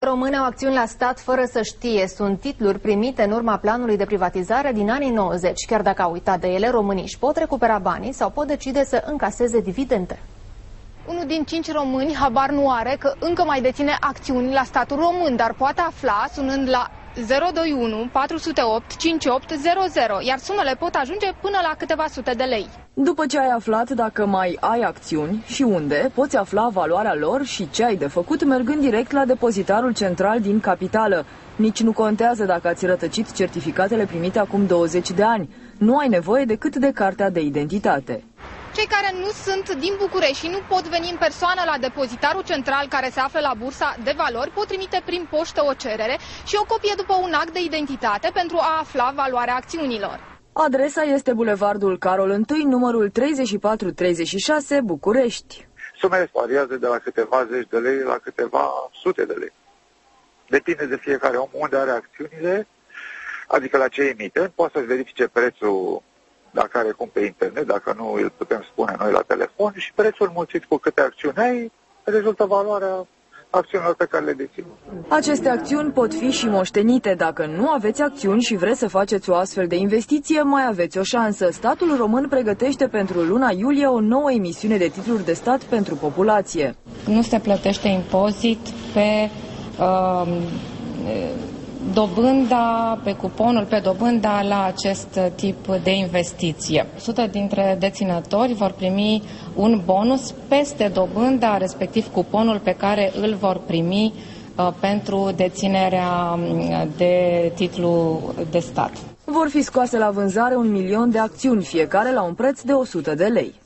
Români au acțiuni la stat fără să știe. Sunt titluri primite în urma planului de privatizare din anii 90. Chiar dacă au uitat de ele, românii își pot recupera banii sau pot decide să încaseze dividende. Unul din 5 români habar nu are că încă mai deține acțiuni la statul român, dar poate afla sunând la 021 408 5800, iar sumele pot ajunge până la câteva sute de lei. După ce ai aflat dacă mai ai acțiuni și unde, poți afla valoarea lor și ce ai de făcut mergând direct la depozitarul central din capitală. Nici nu contează dacă ați rătăcit certificatele primite acum 20 de ani. Nu ai nevoie decât de cartea de identitate. Cei care nu sunt din București și nu pot veni în persoană la depozitarul central care se află la Bursa de Valori pot trimite prin poștă o cerere și o copie după un act de identitate pentru a afla valoarea acțiunilor. Adresa este Bulevardul Carol I, numărul 3436, București. Sumele variază de la câteva zeci de lei la câteva sute de lei. Depinde de fiecare om unde are acțiunile, adică la ce emitent, poate să-și verifice prețul dacă are cum pe internet, dacă nu îl putem spune noi la telefon, și prețul mulțit cu câte acțiuni ai, rezultă valoarea acțiunilor pe care le dețin. Aceste acțiuni pot fi și moștenite. Dacă nu aveți acțiuni și vreți să faceți o astfel de investiție, mai aveți o șansă. Statul român pregătește pentru luna iulie o nouă emisiune de titluri de stat pentru populație. Nu se plătește impozit pe dobânda, pe cuponul pe dobânda la acest tip de investiție. 100 dintre deținători vor primi un bonus peste dobânda, respectiv cuponul pe care îl vor primi pentru deținerea de titlu de stat. Vor fi scoase la vânzare 1 milion de acțiuni, fiecare la un preț de 100 de lei.